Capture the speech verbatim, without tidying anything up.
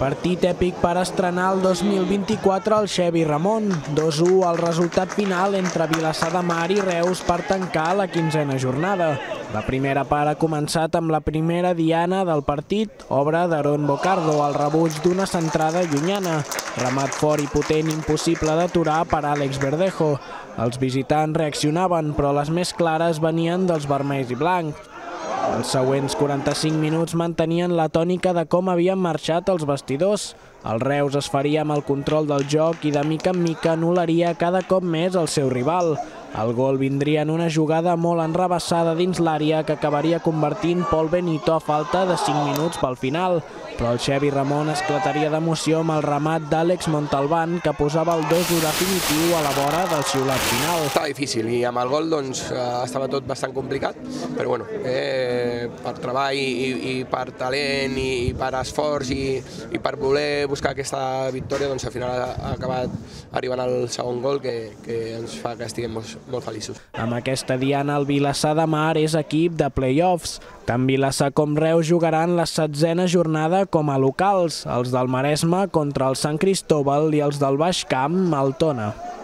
Partit èpic per estrenar el dos mil vint-i-quatre al Xevi Ramon. dos a u el resultat final entre Vilassar de Mar i Reus per tancar la quinzena jornada. La primera part ha començat amb la primera diana del partit, obra d'Aaron Bocardo, al rebuig d'una centrada llunyana. Remat fort i potent, impossible d'aturar per Àlex Verdejo. Els visitants reaccionaven, però les més clares venien dels vermells i blancs. Els següents quaranta-cinc minuts mantenien la tònica de com havien marxat els vestidors. El Reus es faria amb el control del joc i de mica en mica anul·laria cada cop més el seu rival. El gol vindria en una jugada molt enrabassada dins l'àrea que acabaria convertint Pol Benito a falta de cinc minuts pel final. Però el Xevi Ramon esclataria d'emoció amb el remat d'Àlex Montalbán, que posava el dos a u definitiu a la vora del xiulat final. Estava difícil i amb el gol doncs, estava tot bastant complicat, però bueno, eh, per treball i, i per talent i, i per esforç i, i per voler buscar aquesta victòria, doncs al final ha acabat arribant al segon gol que, que ens fa que estiguem molt, molt feliços. Amb aquesta diana el Vilassar de Mar és equip de play-offs. Tant Vilassar com Reus jugaran la setzena jornada com a locals, els del Maresme contra el Sant Cristóbal i els del Baix Camp, Altona.